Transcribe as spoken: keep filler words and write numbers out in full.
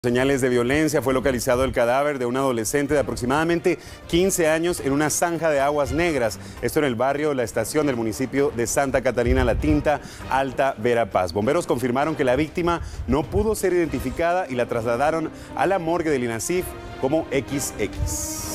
Señales de violencia, fue localizado el cadáver de un adolescente de aproximadamente quince años en una zanja de aguas negras. Esto en el barrio La Estación del municipio de Santa Catarina La Tinta, Alta Verapaz. Bomberos confirmaron que la víctima no pudo ser identificada y la trasladaron a la morgue del INASIF como equis equis.